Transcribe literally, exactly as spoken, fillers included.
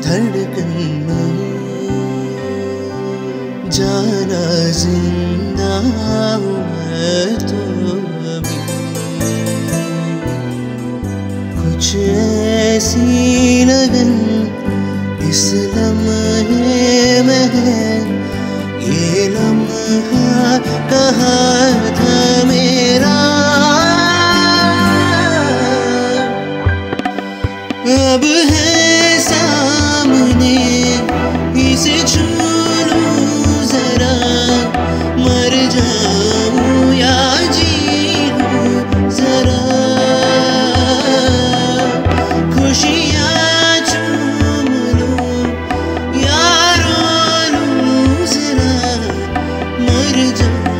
धड़कन में जाना जिंदा हूँ मैं तो अभी। कुछ ऐसी लगन इस लम्हे में है, ये लम्हा कहाँ था मेरा। अब है सामने, इसे छू लूं जरा, मर जाऊं या जी लूं जरा। खुशियाँ चूम लूं या रो लूं जरा, मर जाऊं